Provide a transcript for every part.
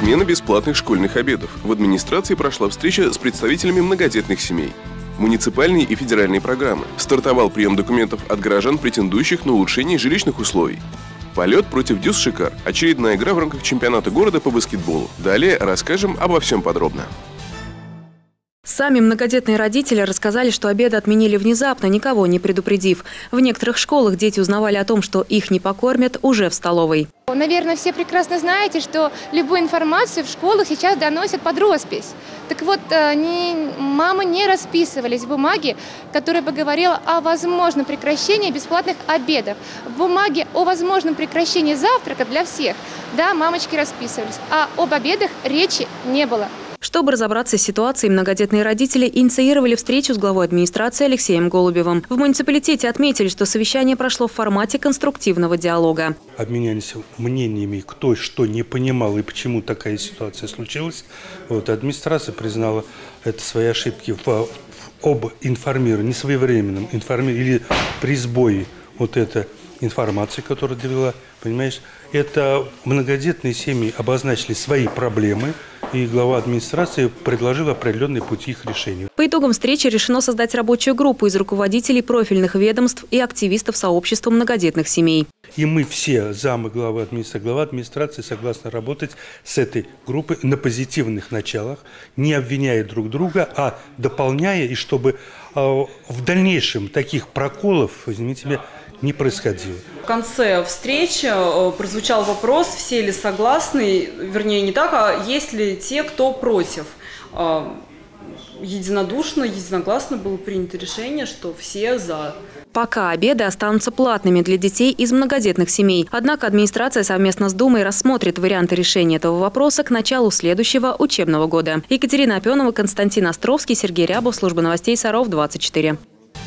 Отмена бесплатных школьных обедов. В администрации прошла встреча с представителями многодетных семей. Муниципальные и федеральные программы. Стартовал прием документов от граждан, претендующих на улучшение жилищных условий. Полет против Дюс Шикар. Очередная игра в рамках чемпионата города по баскетболу. Далее расскажем обо всем подробно. Сами многодетные родители рассказали, что обеды отменили внезапно, никого не предупредив. В некоторых школах дети узнавали о том, что их не покормят уже в столовой. Наверное, все прекрасно знаете, что любую информацию в школах сейчас доносят под роспись. Так вот, мамы не расписывались в бумаге, которая бы говорила о возможном прекращении бесплатных обедов. В бумаге о возможном прекращении завтрака для всех, да, мамочки расписывались, а об обедах речи не было. Чтобы разобраться с ситуацией, многодетные родители инициировали встречу с главой администрации Алексеем Голубевым. В муниципалитете отметили, что совещание прошло в формате конструктивного диалога. Обменялись мнениями, кто что не понимал и почему такая ситуация случилась. Администрация признала это свои ошибки об информировании, несвоевременном информировании или при сбое этой информации, которую довела, понимаешь. Это многодетные семьи обозначили свои проблемы, и глава администрации предложил определенные пути их решения. По итогам встречи решено создать рабочую группу из руководителей профильных ведомств и активистов сообщества многодетных семей. И мы все, замы глава администрации, согласны работать с этой группой на позитивных началах, не обвиняя друг друга, а дополняя, и чтобы в дальнейшем таких проколов, извините меня, не происходило. В конце встречи прозвучал вопрос, все ли согласны, вернее не так, а есть ли те, кто против. Единогласно было принято решение, что все за. Пока обеды останутся платными для детей из многодетных семей. Однако администрация совместно с Думой рассмотрит варианты решения этого вопроса к началу следующего учебного года. Екатерина Опенова, Константин Островский, Сергей Рябов, служба новостей Саров 24.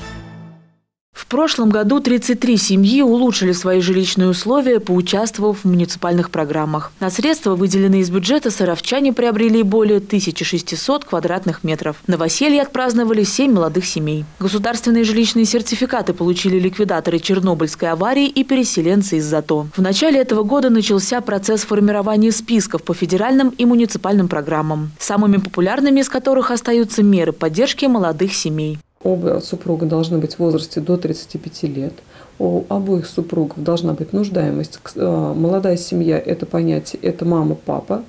В прошлом году 33 семьи улучшили свои жилищные условия, поучаствовав в муниципальных программах. На средства, выделенные из бюджета, саровчане приобрели более 1600 квадратных метров. Новоселье отпраздновали 7 молодых семей. Государственные жилищные сертификаты получили ликвидаторы Чернобыльской аварии и переселенцы из ЗАТО. В начале этого года начался процесс формирования списков по федеральным и муниципальным программам, самыми популярными из которых остаются меры поддержки молодых семей. Оба супруга должны быть в возрасте до 35 лет. У обоих супругов должна быть нуждаемость. Молодая семья – это понятие, это мама-папа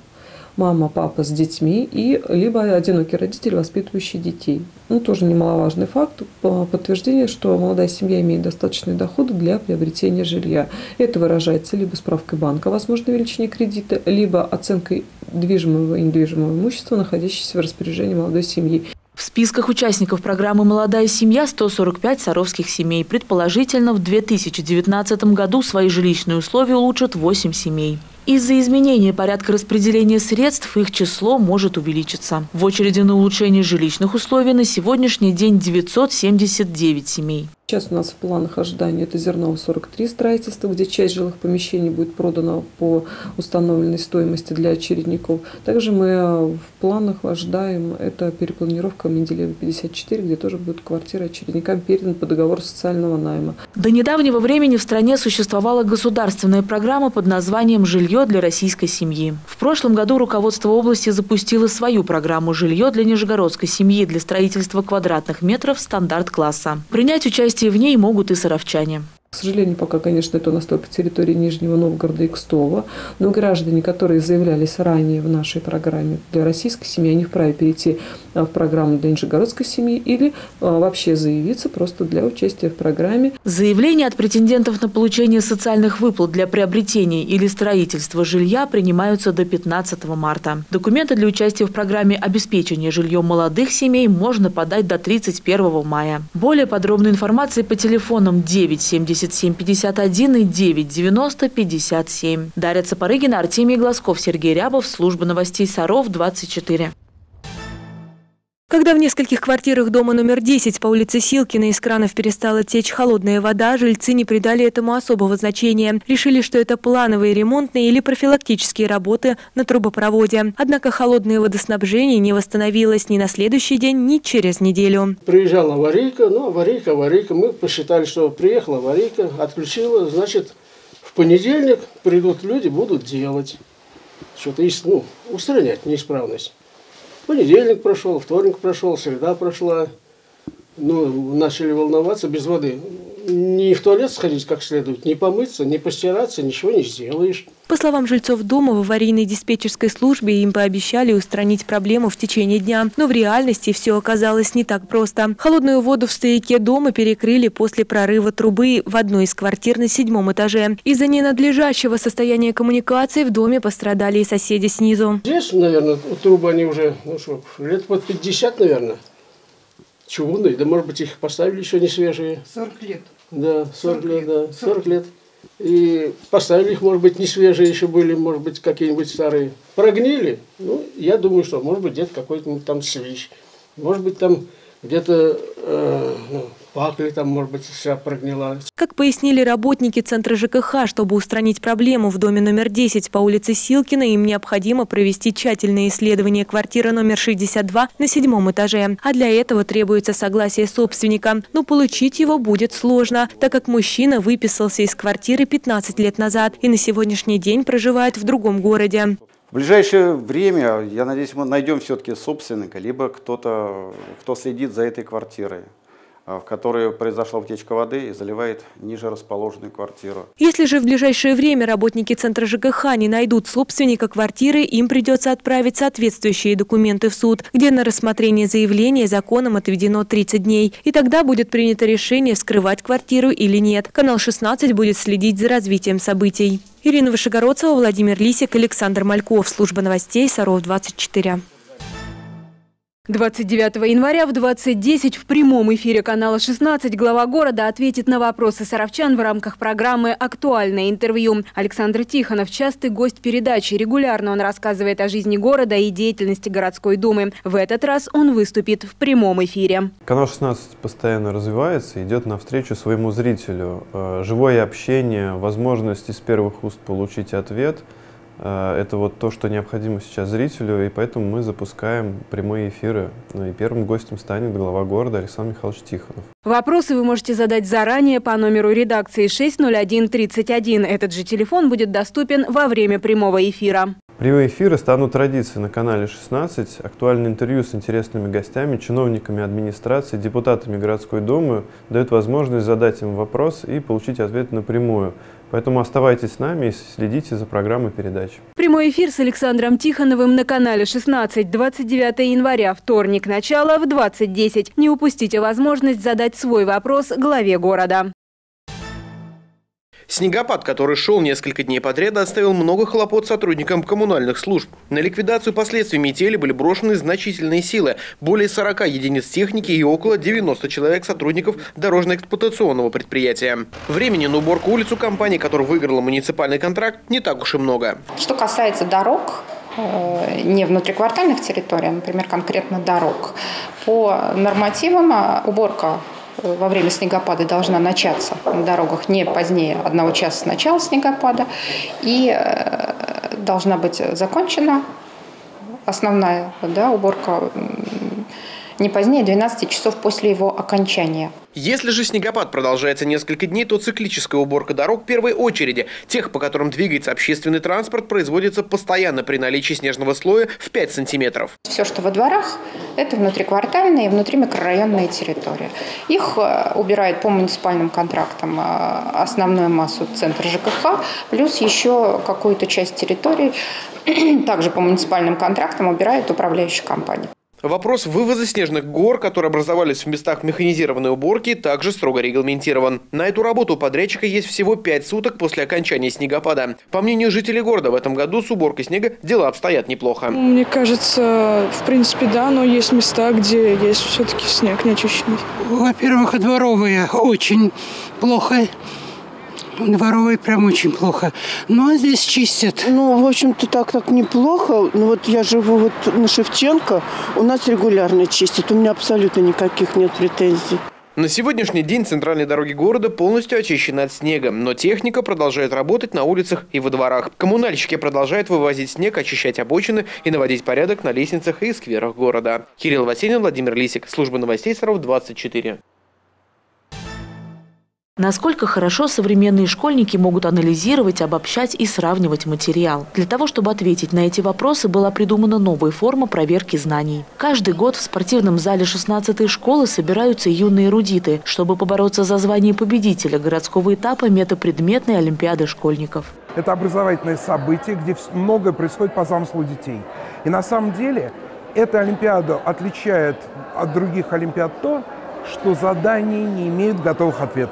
с детьми и либо одинокий родитель, воспитывающий детей. Тоже немаловажный факт, подтверждение, что молодая семья имеет достаточные доходы для приобретения жилья. Это выражается либо справкой банка о возможной величине кредита, либо оценкой движимого и недвижимого имущества, находящегося в распоряжении молодой семьи. В списках участников программы «Молодая семья» 145 саровских семей. Предположительно, в 2019 году свои жилищные условия улучшат 8 семей. Из-за изменения порядка распределения средств их число может увеличиться. В очереди на улучшение жилищных условий на сегодняшний день 979 семей. Сейчас у нас в планах ожидания это Зерново 43 строительства, где часть жилых помещений будет продана по установленной стоимости для очередников. Также мы в планах ожидаем это перепланировка Менделеева 54, где тоже будут квартиры очередникам переданы по договору социального найма. До недавнего времени в стране существовала государственная программа под названием «Жилье для российской семьи». В прошлом году руководство области запустило свою программу «Жилье для нижегородской семьи» для строительства квадратных метров стандарт-класса. Принять участие в ней могут и саровчане. К сожалению, пока, конечно, это у нас только территория Нижнего Новгорода и Кстово, но граждане, которые заявлялись ранее в нашей программе для российской семьи, они вправе перейти в программу для нижегородской семьи или вообще заявиться просто для участия в программе. Заявления от претендентов на получение социальных выплат для приобретения или строительства жилья принимаются до 15 марта. Документы для участия в программе обеспечения жильем молодых семей можно подать до 31 мая. Более подробной информации по телефонам 977 51 и 990 57. Дарья Цапарыгина, Артемий Глазков, Сергей Рябов, служба новостей Саров 24. Когда в нескольких квартирах дома номер 10 по улице Силкина из кранов перестала течь холодная вода, жильцы не придали этому особого значения. Решили, что это плановые ремонтные или профилактические работы на трубопроводе. Однако холодное водоснабжение не восстановилось ни на следующий день, ни через неделю. Приезжала аварийка, аварийка. Мы посчитали, что приехала аварийка, отключила. Значит, в понедельник придут люди, будут делать. что-то устранять неисправность. Понедельник прошел, вторник прошел, среда прошла. Начали волноваться без воды. Ни в туалет сходить как следует, ни помыться, ни постираться, ничего не сделаешь. По словам жильцов дома, в аварийной диспетчерской службе им пообещали устранить проблему в течение дня. Но в реальности все оказалось не так просто. Холодную воду в стояке дома перекрыли после прорыва трубы в одной из квартир на 7-м этаже. Из-за ненадлежащего состояния коммуникаций в доме пострадали и соседи снизу. Здесь, наверное, трубы они уже лет под 50, наверное. Чугунные, да, может быть, их поставили еще не свежие. 40 лет. Да, 40 лет, да, 40 лет. И поставили их, может быть, не свежие еще были, может быть, какие-нибудь старые. Прогнили, я думаю, что, может быть, где-то какой-то там свищ. Может быть, там где-то пакли, там, может быть, вся прогнила. Как пояснили работники Центра ЖКХ, чтобы устранить проблему в доме номер 10 по улице Силкина, им необходимо провести тщательное исследование квартиры номер 62 на 7-м этаже. А для этого требуется согласие собственника. Но получить его будет сложно, так как мужчина выписался из квартиры 15 лет назад и на сегодняшний день проживает в другом городе. В ближайшее время, я надеюсь, мы найдем все-таки собственника, либо кто-то, кто следит за этой квартирой, в которой произошла утечка воды и заливает ниже расположенную квартиру. Если же в ближайшее время работники Центра ЖКХ не найдут собственника квартиры, им придется отправить соответствующие документы в суд, где на рассмотрение заявления законом отведено 30 дней. И тогда будет принято решение, скрывать квартиру или нет. Канал 16 будет следить за развитием событий. Ирина Вышегородцева, Владимир Лисик, Александр Мальков. Служба новостей Саров 24. 29 января в 20:10 в прямом эфире канала 16 глава города ответит на вопросы саровчан в рамках программы «Актуальное интервью». Александр Тихонов – частый гость передачи. Регулярно он рассказывает о жизни города и деятельности городской думы. В этот раз он выступит в прямом эфире. Канал 16 постоянно развивается, идет навстречу своему зрителю. Живое общение, возможность из первых уст получить ответ – это вот то, что необходимо сейчас зрителю, и поэтому мы запускаем прямые эфиры. И первым гостем станет глава города Александр Михайлович Тихонов. Вопросы вы можете задать заранее по номеру редакции 60131. Этот же телефон будет доступен во время прямого эфира. Прямые эфиры станут традицией на канале 16. Актуальное интервью с интересными гостями, чиновниками администрации, депутатами городской думы дают возможность задать им вопрос и получить ответ напрямую. Поэтому оставайтесь с нами и следите за программой передач. Прямой эфир с Александром Тихоновым на канале 16. 29 января, вторник, начало в 20:10. Не упустите возможность задать свой вопрос главе города. Снегопад, который шел несколько дней подряд, оставил много хлопот сотрудникам коммунальных служб. На ликвидацию последствий метели были брошены значительные силы. Более 40 единиц техники и около 90 человек сотрудников дорожно-эксплуатационного предприятия. Времени на уборку улиц у компании, которая выиграла муниципальный контракт, не так уж и много. Что касается дорог, не внутриквартальных территорий, а, например, конкретно дорог, по нормативам уборка во время снегопада должна начаться на дорогах не позднее 1 часа с начала снегопада и должна быть закончена основная уборка не позднее 12 часов после его окончания. Если же снегопад продолжается несколько дней, то циклическая уборка дорог в первой очереди, тех, по которым двигается общественный транспорт, производится постоянно при наличии снежного слоя в 5 сантиметров. Все, что во дворах, это внутриквартальные и внутримикрорайонные территории. Их убирает по муниципальным контрактам основную массу Центра ЖКХ, плюс еще какую-то часть территорий также по муниципальным контрактам убирает управляющая компания. Вопрос вывоза снежных гор, которые образовались в местах механизированной уборки, также строго регламентирован. На эту работу у подрядчика есть всего 5 суток после окончания снегопада. По мнению жителей города, в этом году с уборкой снега дела обстоят неплохо. Мне кажется, в принципе, да, но есть места, где есть все-таки снег неочищенный. Во-первых, дворовые очень плохо. Дворовые прям очень плохо. Но здесь чистят. В общем-то, так неплохо. Но вот я живу вот на Шевченко. У нас регулярно чистят. У меня абсолютно никаких нет претензий. На сегодняшний день центральные дороги города полностью очищены от снега, но техника продолжает работать на улицах и во дворах. Коммунальщики продолжают вывозить снег, очищать обочины и наводить порядок на лестницах и скверах города. Кирилл Васенин, Владимир Лисик. Служба новостей Саров 24. Насколько хорошо современные школьники могут анализировать, обобщать и сравнивать материал. Для того, чтобы ответить на эти вопросы, была придумана новая форма проверки знаний. Каждый год в спортивном зале 16-й школы собираются юные эрудиты, чтобы побороться за звание победителя городского этапа метапредметной олимпиады школьников. Это образовательное событие, где многое происходит по замыслу детей. И на самом деле эта олимпиада отличает от других олимпиад то, что задания не имеют готовых ответов.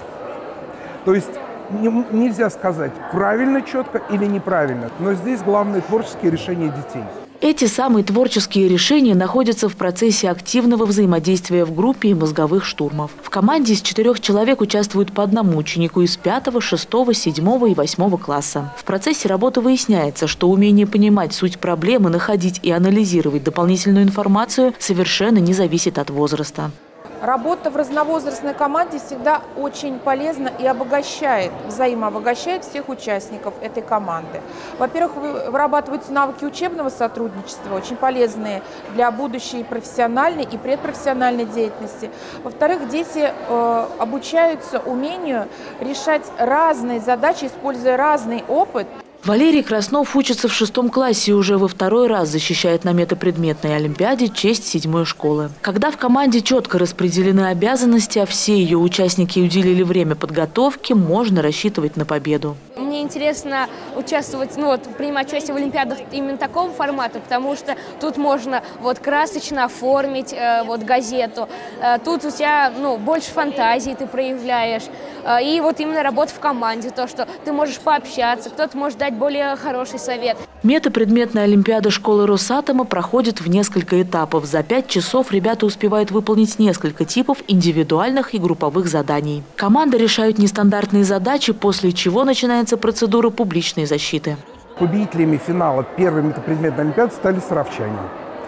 То есть нельзя сказать, правильно, четко или неправильно. Но здесь главное творческие решения детей. Эти самые творческие решения находятся в процессе активного взаимодействия в группе и мозговых штурмов. В команде из 4 человек участвует по одному ученику из 5, 6, 7 и 8 класса. В процессе работы выясняется, что умение понимать суть проблемы, находить и анализировать дополнительную информацию совершенно не зависит от возраста. Работа в разновозрастной команде всегда очень полезна и обогащает, взаимообогащает всех участников этой команды. Во-первых, вырабатываются навыки учебного сотрудничества, очень полезные для будущей профессиональной и предпрофессиональной деятельности. Во-вторых, дети обучаются умению решать разные задачи, используя разный опыт. Валерий Краснов учится в 6 классе и уже во 2-й раз защищает на метапредметной олимпиаде честь 7-й школы. Когда в команде четко распределены обязанности, а все ее участники уделили время подготовки, можно рассчитывать на победу. Мне интересно участвовать, принимать участие в олимпиадах именно такого формата, потому что тут можно красочно оформить газету, тут у тебя больше фантазии ты проявляешь, и именно работа в команде, то, что ты можешь пообщаться, кто-то может дать более хороший совет. Метапредметная олимпиада школы Росатома проходит в несколько этапов. За 5 часов ребята успевают выполнить несколько типов индивидуальных и групповых заданий. Команды решают нестандартные задачи, после чего начинается процедура публичной защиты. Победителями финала первой метапредметной олимпиады стали саровчане.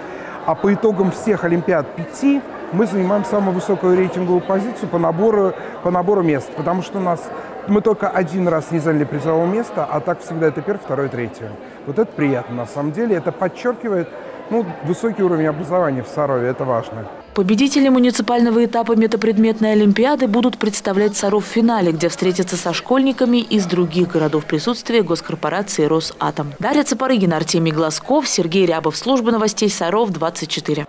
А по итогам всех олимпиад 5 мы занимаем самую высокую рейтинговую позицию по набору мест. Потому что мы только 1 раз не заняли призовое место, а так всегда это 1, 2, 3. Вот это приятно на самом деле. Это подчеркивает высокий уровень образования в Сарове. Это важно. Победители муниципального этапа метапредметной олимпиады будут представлять Саров в финале, где встретятся со школьниками из других городов присутствия госкорпорации «Росатом». Дарья Цапарыгина, Артемий Глазков, Сергей Рябов. Служба новостей Саров, 24.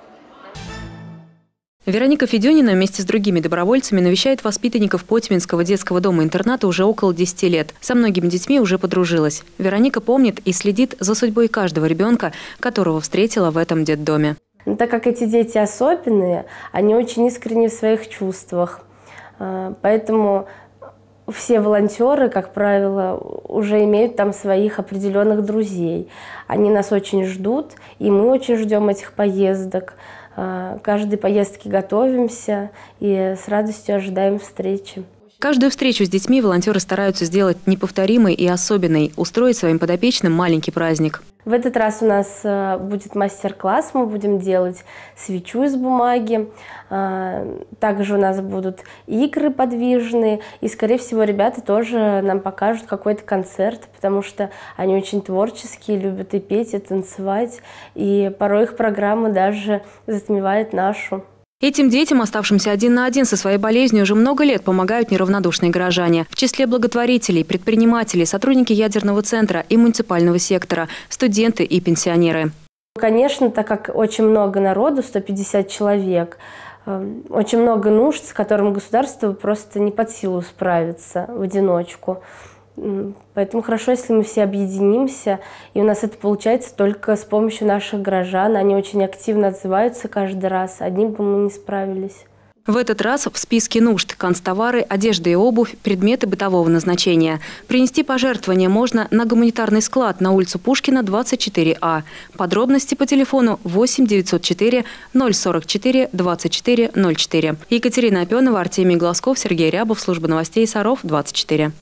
Вероника Федюнина вместе с другими добровольцами навещает воспитанников Потьминского детского дома-интерната уже около 10 лет. Со многими детьми уже подружилась. Вероника помнит и следит за судьбой каждого ребенка, которого встретила в этом детдоме. Так как эти дети особенные, они очень искренни в своих чувствах. Поэтому все волонтеры, как правило, уже имеют там своих определенных друзей. Они нас очень ждут, и мы очень ждем этих поездок. Каждой поездке готовимся и с радостью ожидаем встречи. Каждую встречу с детьми волонтеры стараются сделать неповторимой и особенной, устроить своим подопечным маленький праздник. В этот раз у нас будет мастер-класс, мы будем делать свечу из бумаги. Также у нас будут игры подвижные. И, скорее всего, ребята тоже нам покажут какой-то концерт, потому что они очень творческие, любят и петь, и танцевать. И порой их программа даже затмевает нашу. Этим детям, оставшимся 1 на 1 со своей болезнью, уже много лет помогают неравнодушные горожане. В числе благотворителей, предпринимателей, сотрудники ядерного центра и муниципального сектора, студенты и пенсионеры. Конечно, так как очень много народу, 150 человек, очень много нужд, с которыми государство просто не под силу справиться в одиночку. Поэтому хорошо, если мы все объединимся, и у нас это получается только с помощью наших горожан. Они очень активно отзываются каждый раз, одним бы мы не справились. В этот раз в списке нужд канцтовары, одежда и обувь, предметы бытового назначения. Принести пожертвования можно на гуманитарный склад на улицу Пушкина, 24А. Подробности по телефону 8 904 044 24 04. Екатерина Опенова, Артемий Глазков, Сергей Рябов, служба новостей Саров, 24.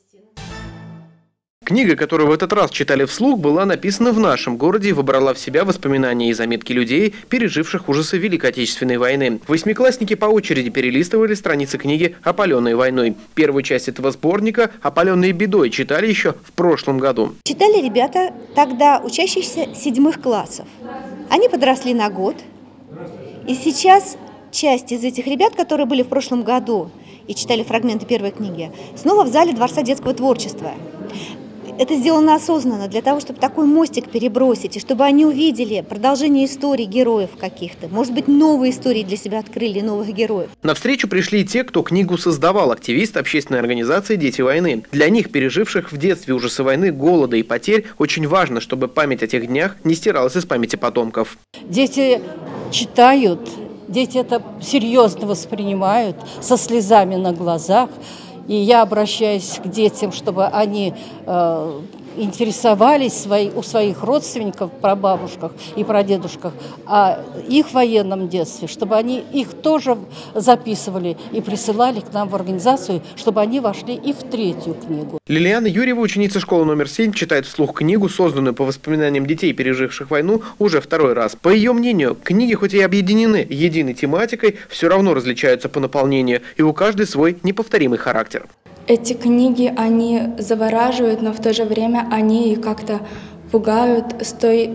Книга, которую в этот раз читали вслух, была написана в нашем городе и вобрала в себя воспоминания и заметки людей, переживших ужасы Великой Отечественной войны. Восьмиклассники по очереди перелистывали страницы книги «Опаленные войной». Первую часть этого сборника «Опаленные бедой» читали еще в прошлом году. Читали ребята тогда учащихся 7 классов. Они подросли на год. И сейчас часть из этих ребят, которые были в прошлом году, и читали фрагменты первой книги, снова в зале Дворца детского творчества. Это сделано осознанно, для того, чтобы такой мостик перебросить, и чтобы они увидели продолжение историй героев каких-то. Может быть, новые истории для себя открыли, новых героев. На встречу пришли и те, кто книгу создавал, активисты общественной организации «Дети войны». Для них, переживших в детстве ужасы войны, голода и потерь, очень важно, чтобы память о тех днях не стиралась из памяти потомков. Дети читают, дети это серьезно воспринимают, со слезами на глазах. И я обращаюсь к детям, чтобы они интересовались у своих родственников, прабабушках и прадедушках о их военном детстве, чтобы они их тоже записывали и присылали к нам в организацию, чтобы они вошли и в третью книгу. Лилиана Юрьева, ученица школы номер 7, читает вслух книгу, созданную по воспоминаниям детей, переживших войну, уже второй раз. По ее мнению, книги, хоть и объединены единой тематикой, все равно различаются по наполнению, и у каждой свой неповторимый характер. Эти книги, они завораживают, но в то же время они как-то пугают с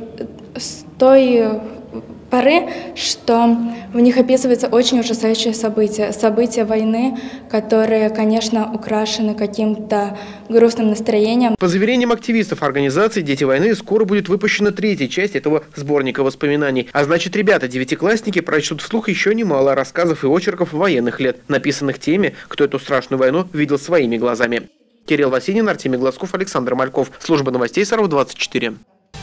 той поры, что в них описываются очень ужасающие события. События войны, которые, конечно, украшены каким-то грустным настроением. По заверениям активистов организации «Дети войны», скоро будет выпущена третья часть этого сборника воспоминаний. А значит, ребята, девятиклассники, прочтут вслух еще немало рассказов и очерков военных лет, написанных теми, кто эту страшную войну видел своими глазами. Кирилл Васинин, Артемий Глазков, Александр Мальков. Служба новостей Саров-24.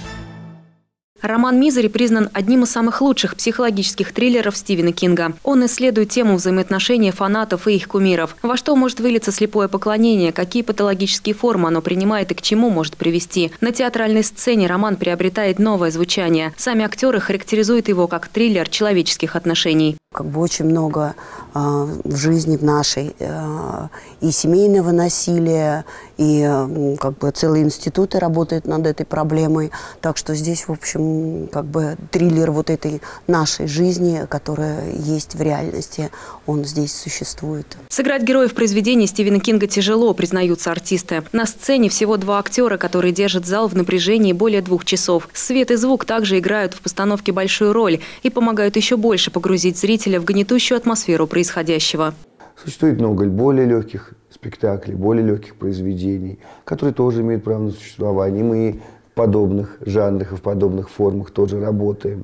Роман «Мизери» признан одним из самых лучших психологических триллеров Стивена Кинга. Он исследует тему взаимоотношений фанатов и их кумиров. Во что может вылиться слепое поклонение, какие патологические формы оно принимает и к чему может привести. На театральной сцене роман приобретает новое звучание. Сами актеры характеризуют его как триллер человеческих отношений. Очень много в жизни в нашей и семейного насилия, и целые институты работают над этой проблемой. Так что здесь, в общем, триллер вот этой нашей жизни, которая есть в реальности, он здесь существует. Сыграть героев произведений Стивена Кинга тяжело, признаются артисты. На сцене всего 2 актера, которые держат зал в напряжении более 2 часов. Свет и звук также играют в постановке большую роль и помогают еще больше погрузить зрителя в гнетущую атмосферу происходящего. Существует много более легких спектаклей, более легких произведений, которые тоже имеют право на существование. Мы в подобных жанрах и в подобных формах тоже работаем.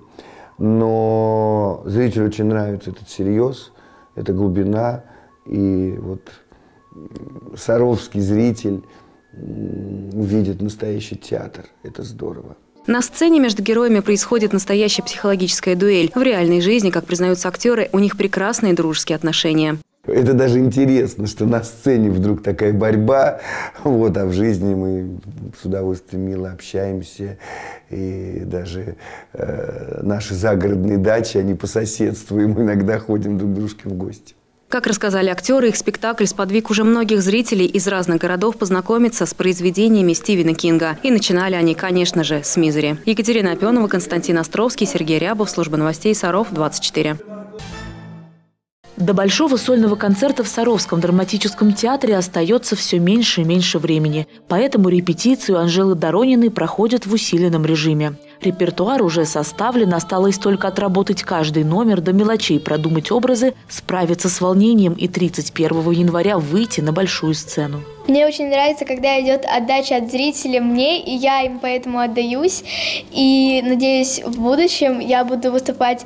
Но зрителю очень нравится этот серьез, эта глубина. И вот саровский зритель увидит настоящий театр. Это здорово. На сцене между героями происходит настоящая психологическая дуэль. В реальной жизни, как признаются актеры, у них прекрасные дружеские отношения. Это даже интересно, что на сцене вдруг такая борьба, а в жизни мы с удовольствием мило общаемся. И даже наши загородные дачи, они по соседству, и мы иногда ходим друг к дружке в гости. Как рассказали актеры, их спектакль сподвиг уже многих зрителей из разных городов познакомиться с произведениями Стивена Кинга. И начинали они, конечно же, с «Мизери». Екатерина Опенова, Константин Островский, Сергей Рябов. Служба новостей Саров-24. До большого сольного концерта в Саровском драматическом театре остается все меньше и меньше времени. Поэтому репетицию Анжелы Дорониной проходят в усиленном режиме. Репертуар уже составлен, осталось только отработать каждый номер, до мелочей продумать образы, справиться с волнением и 31 января выйти на большую сцену. Мне очень нравится, когда идет отдача от зрителя мне, и я им поэтому отдаюсь. И надеюсь, в будущем я буду выступать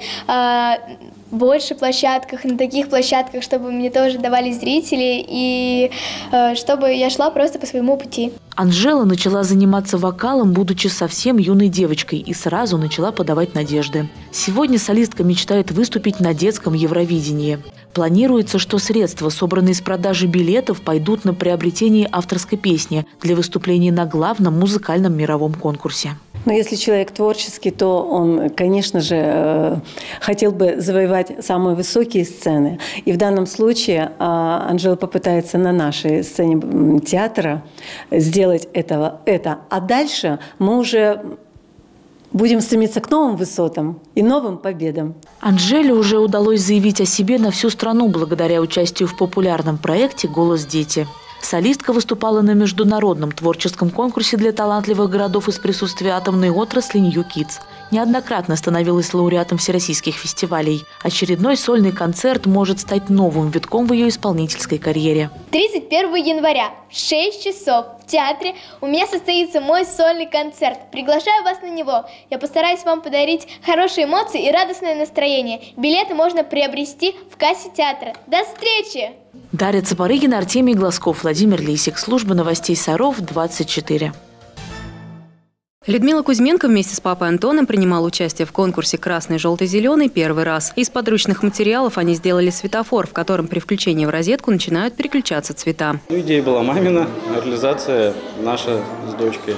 больше площадках, на таких площадках, чтобы мне тоже давали зрители, и чтобы я шла просто по своему пути. Анжела начала заниматься вокалом, будучи совсем юной девочкой, и сразу начала подавать надежды. Сегодня солистка мечтает выступить на детском Евровидении. Планируется, что средства, собранные с продажи билетов, пойдут на приобретение авторской песни для выступлений на главном музыкальном мировом конкурсе. Но если человек творческий, то он, конечно же, хотел бы завоевать самые высокие сцены. И в данном случае Анжела попытается на нашей сцене театра сделать это. А дальше мы уже будем стремиться к новым высотам и новым победам. Анжеле уже удалось заявить о себе на всю страну благодаря участию в популярном проекте «Голос дети». Солистка выступала на международном творческом конкурсе для талантливых городов из присутствия атомной отрасли New Kids неоднократно становилась лауреатом всероссийских фестивалей. Очередной сольный концерт может стать новым витком в ее исполнительской карьере. 31 января в 6 часов в театре у меня состоится мой сольный концерт. Приглашаю вас на него. Я постараюсь вам подарить хорошие эмоции и радостное настроение. Билеты можно приобрести в кассе театра. До встречи! Дарья Цапарыгина, Артемий Глазков, Владимир Лисик. Служба новостей Саров, 24. Людмила Кузьменко вместе с папой Антоном принимала участие в конкурсе «Красный, желтый, зеленый» первый раз. Из подручных материалов они сделали светофор, в котором при включении в розетку начинают переключаться цвета. Идея была мамина, реализация наша с дочкой.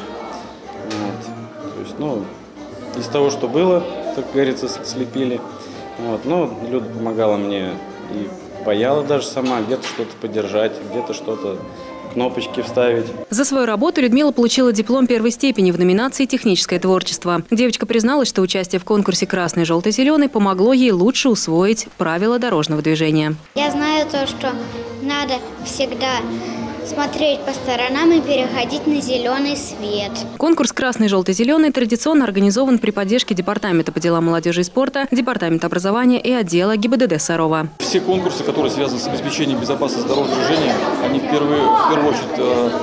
Вот. То есть, из того, что было, как говорится, слепили. Вот. Люда помогала мне и паяла даже сама, где-то что-то подержать, где-то что-то, кнопочки вставить. За свою работу Людмила получила диплом первой степени в номинации «Техническое творчество». Девочка призналась, что участие в конкурсе «Красный, желтый, зеленый» помогло ей лучше усвоить правила дорожного движения. Я знаю то, что надо всегда смотреть по сторонам и переходить на зеленый свет. Конкурс «Красный, желтый, зеленый» традиционно организован при поддержке Департамента по делам молодежи и спорта, Департамента образования и отдела ГИБДД Сарова. Все конкурсы, которые связаны с обеспечением безопасности дорожного движения, они в первую очередь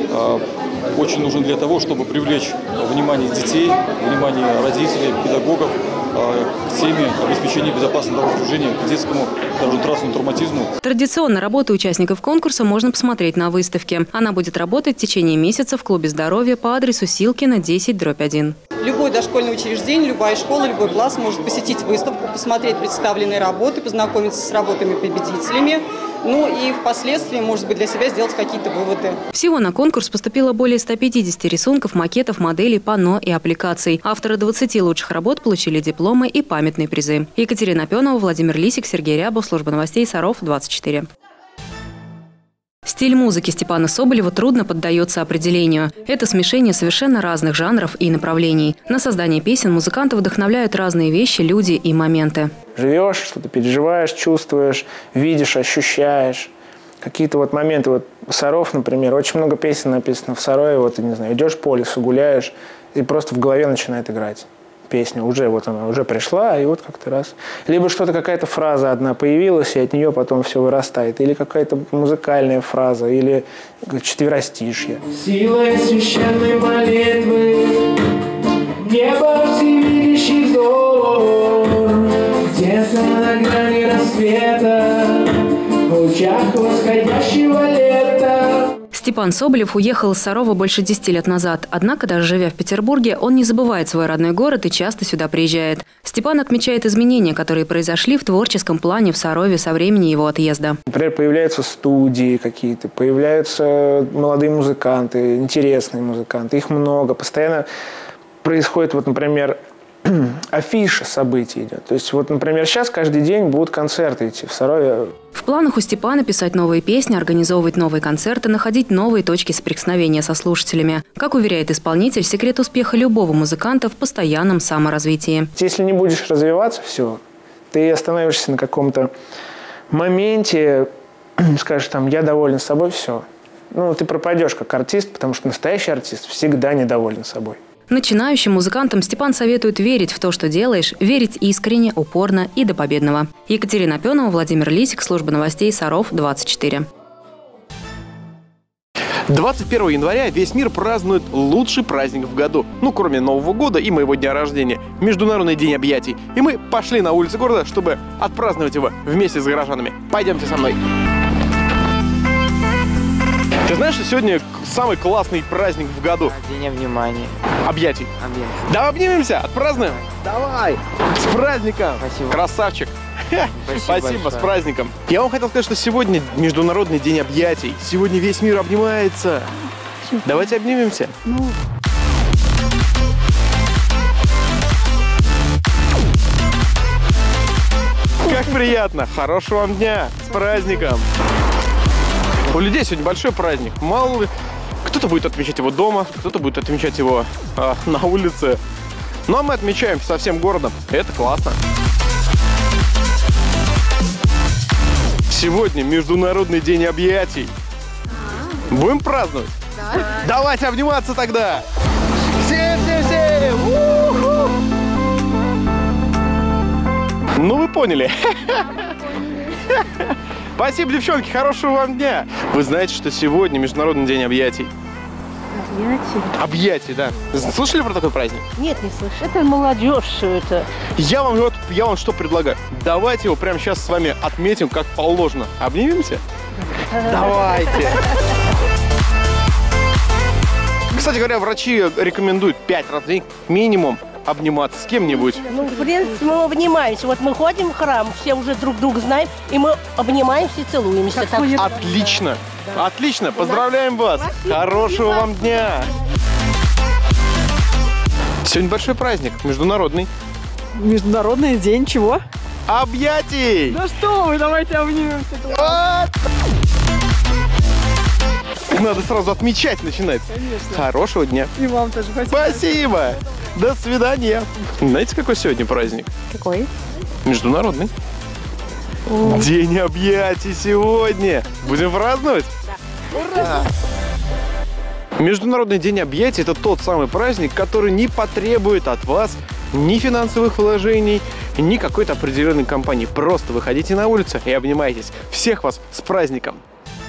очень нужны для того, чтобы привлечь внимание детей, внимание родителей, педагогов к теме обеспечения безопасности дорожного движения, к детскому дорожно-транспортному травматизму. Традиционно работу участников конкурса можно посмотреть на выставке. Она будет работать в течение месяца в Клубе здоровья по адресу Силкина, 10/1. Любое дошкольное учреждение, любая школа, любой класс может посетить выставку, посмотреть представленные работы, познакомиться с работами победителями. И впоследствии, может быть, для себя сделать какие-то выводы. Всего на конкурс поступило более 150 рисунков, макетов, моделей, панно и аппликаций. Авторы 20 лучших работ получили дипломы и памятные призы. Екатерина Пенова, Владимир Лисик, Сергей Рябов, служба новостей Саров, 24. Стиль музыки Степана Соболева трудно поддается определению. Это смешение совершенно разных жанров и направлений. На создание песен музыканты вдохновляют разные вещи, люди и моменты. Живешь, что-то переживаешь, чувствуешь, видишь, ощущаешь. Какие-то моменты. Саров, например, очень много песен написано в Сарове. Идешь по лесу, гуляешь, и просто в голове начинает играть песня. Она уже пришла, и как-то раз. Либо какая-то фраза одна появилась, и от нее потом все вырастает. Или какая-то музыкальная фраза, или четверостишье. Силой священной молитвы, небо всевидящий взор, где-то на грани рассвета, в лучах восходящего лета. Степан Соболев уехал из Сарова больше 10 лет назад. Однако, даже живя в Петербурге, он не забывает свой родной город и часто сюда приезжает. Степан отмечает изменения, которые произошли в творческом плане в Сарове со времени его отъезда. Например, появляются студии какие-то, появляются молодые музыканты, интересные музыканты. Их много. Постоянно происходит, например, афиша событий идет. То есть, например, сейчас каждый день будут концерты идти в Сарове. В планах у Степана писать новые песни, организовывать новые концерты, находить новые точки соприкосновения со слушателями. Как уверяет исполнитель, секрет успеха любого музыканта в постоянном саморазвитии. Если не будешь развиваться, все, ты остановишься на каком-то моменте, скажешь, я доволен собой, все. Ты пропадешь как артист, потому что настоящий артист всегда недоволен собой. Начинающим музыкантам Степан советует верить в то, что делаешь, верить искренне, упорно и до победного. Екатерина Пенова, Владимир Лисик, служба новостей Саров, 24. 21 января весь мир празднует лучший праздник в году. Кроме Нового года и моего дня рождения. Международный день объятий. И мы пошли на улицы города, чтобы отпраздновать его вместе с горожанами. Пойдемте со мной. Ты знаешь, что сегодня самый классный праздник в году? День внимания. Объятий. Давай обнимемся, отпразднуем. Давай. С праздником. Спасибо. Красавчик. Спасибо, с праздником. Я вам хотел сказать, что сегодня Международный день объятий. Сегодня весь мир обнимается. Давайте обнимемся. Как приятно. Хорошего вам дня. С праздником. У людей сегодня большой праздник. Мало ли, кто-то будет отмечать его дома, кто-то будет отмечать его на улице. А мы отмечаем со всем городом. Это классно. Сегодня Международный день объятий. Будем праздновать? Да. Давайте обниматься тогда. Все. Ну, вы поняли. Спасибо, девчонки, хорошего вам дня. Вы знаете, что сегодня Международный день объятий? Объятий? Объятий, да. Слышали про такой праздник? Нет, не слышу. Это молодежь все это. Я вам что предлагаю? Давайте его прямо сейчас с вами отметим, как положено. Обнимемся? Давайте. Кстати говоря, врачи рекомендуют 5 раз в день минимум обниматься с кем-нибудь. Ну, в принципе, мы обнимаемся. Вот мы ходим в храм, все уже друг друга знаем, и мы обнимаемся и целуемся. Отлично. Отлично. Поздравляем вас. Хорошего вам дня. Сегодня большой праздник. Международный. Международный день чего? Объятий. Да что вы, давайте обнимемся. Надо сразу отмечать начинать. Конечно. Хорошего дня. И вам тоже спасибо. Спасибо. До свидания. Знаете, какой сегодня праздник? Какой? Международный. День объятий сегодня. Будем праздновать? Да. Ура! Международный день объятий – это тот самый праздник, который не потребует от вас ни финансовых вложений, ни какой-то определенной компании. Просто выходите на улицу и обнимайтесь. Всех вас с праздником!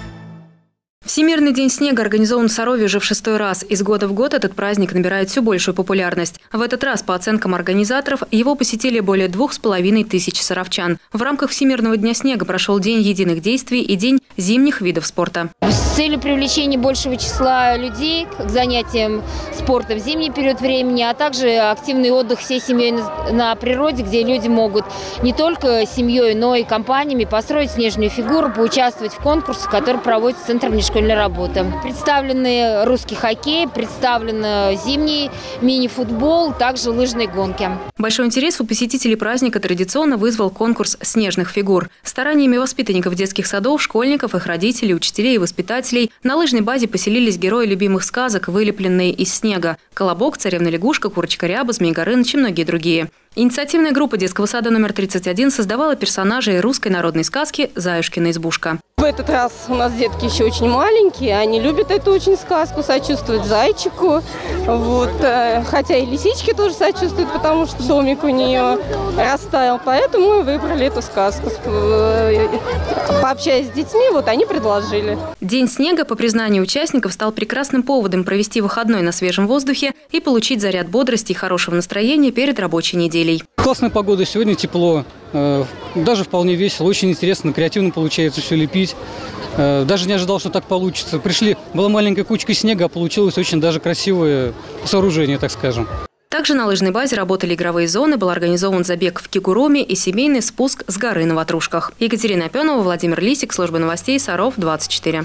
Всемирный день снега организован в Сарове уже в 6-й раз. Из года в год этот праздник набирает все большую популярность. В этот раз, по оценкам организаторов, его посетили более 2500 саровчан. В рамках Всемирного дня снега прошел День единых действий и День зимних видов спорта. С целью привлечения большего числа людей к занятиям спорта в зимний период времени, а также активный отдых всей семьей на природе, где люди могут не только семьей, но и компаниями построить снежную фигуру, поучаствовать в конкурсах, которые проводят Центр внешкольной работы. Представлены русский хоккей, представлен зимний мини-футбол, также лыжные гонки. Большой интерес у посетителей праздника традиционно вызвал конкурс снежных фигур. Стараниями воспитанников детских садов, школьников, их родителей, учителей и воспитателей на лыжной базе поселились герои любимых сказок, вылепленные из снега. Колобок, Царевна-лягушка, Курочка-ряба, Змей Горыныч и многие другие. Инициативная группа детского сада номер 31 создавала персонажей русской народной сказки «Заюшкина избушка». В этот раз у нас детки еще очень маленькие, они любят эту очень сказку, сочувствуют зайчику. Вот. Хотя и лисички тоже сочувствуют, потому что домик у нее растаял. Поэтому мы выбрали эту сказку. Пообщаясь с детьми, вот они предложили. День снега, по признанию участников, стал прекрасным поводом провести выходной на свежем воздухе и получить заряд бодрости и хорошего настроения перед рабочей неделей. Классная погода, сегодня тепло, даже вполне весело, очень интересно, креативно получается все лепить. Даже не ожидал, что так получится. Была маленькая кучка снега, а получилось очень даже красивое сооружение, так скажем. Также на лыжной базе работали игровые зоны, был организован забег в кигуруме и семейный спуск с горы на Ватрушках. Екатерина Опенова, Владимир Лисик, служба новостей, Саров, 24.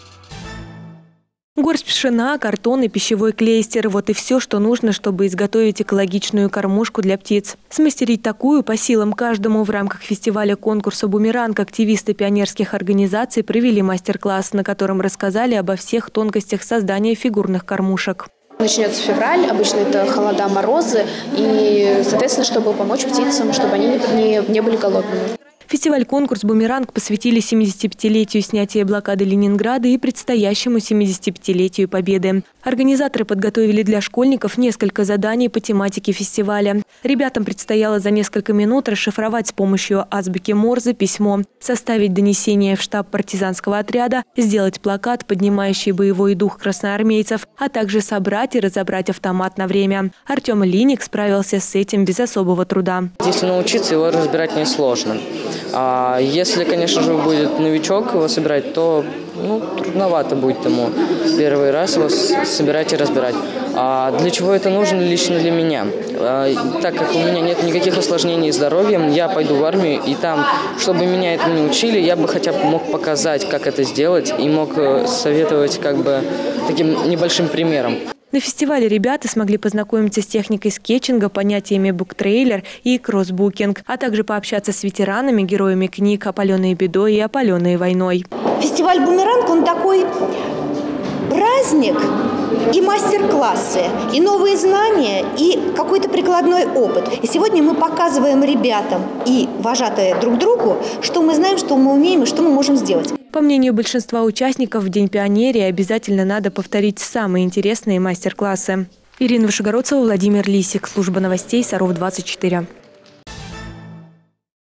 Горсть пшена, картон и пищевой клейстер – вот и все, что нужно, чтобы изготовить экологичную кормушку для птиц. Смастерить такую по силам каждому в рамках фестиваля конкурса «Бумеранг» активисты пионерских организаций провели мастер-класс, на котором рассказали обо всех тонкостях создания фигурных кормушек. Начнется февраль, обычно это холода, морозы, и, соответственно, чтобы помочь птицам, чтобы они не были голодными. Фестиваль-конкурс «Бумеранг» посвятили 75-летию снятия блокады Ленинграда и предстоящему 75-летию Победы. Организаторы подготовили для школьников несколько заданий по тематике фестиваля. Ребятам предстояло за несколько минут расшифровать с помощью азбуки Морзе письмо, составить донесение в штаб партизанского отряда, сделать плакат, поднимающий боевой дух красноармейцев, а также собрать и разобрать автомат на время. Артем Линик справился с этим без особого труда. Если научиться, его разбирать несложно. А если, конечно же, будет новичок его собирать, то трудновато будет ему первый раз его собирать и разбирать. А для чего это нужно лично для меня? Так как у меня нет никаких осложнений с здоровьем, я пойду в армию, и там, чтобы меня этому не учили, я бы хотя бы мог показать, как это сделать, и мог советовать таким небольшим примером. На фестивале ребята смогли познакомиться с техникой скетчинга, понятиями буктрейлер и кроссбукинг, а также пообщаться с ветеранами, героями книг «Опаленные бедой» и «Опаленные войной». Фестиваль «Бумеранг», он такой праздник и мастер-классы, и новые знания, и какой-то прикладной опыт. И сегодня мы показываем ребятам и вожатые друг другу, что мы знаем, что мы умеем и что мы можем сделать. По мнению большинства участников, в День пионерии обязательно надо повторить самые интересные мастер-классы. Ирина Вышегородцева, Владимир Лисик, служба новостей, Саров, 24.